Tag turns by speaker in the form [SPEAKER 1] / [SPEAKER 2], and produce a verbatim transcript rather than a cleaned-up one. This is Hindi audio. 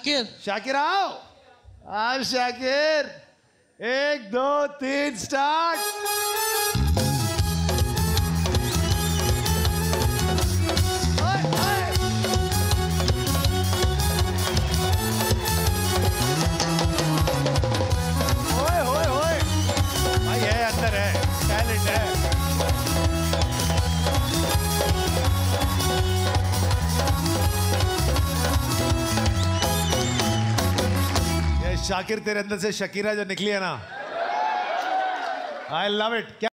[SPEAKER 1] शाकिर
[SPEAKER 2] शाकिर आओ। हाँ शाकिर, एक दो तीन स्टार्ट। ओए ओए ओए भाई है, अंदर है, टैलेंट है। शाकिर तेरे अंदर से शकीरा जो निकली है ना, आई लव इट।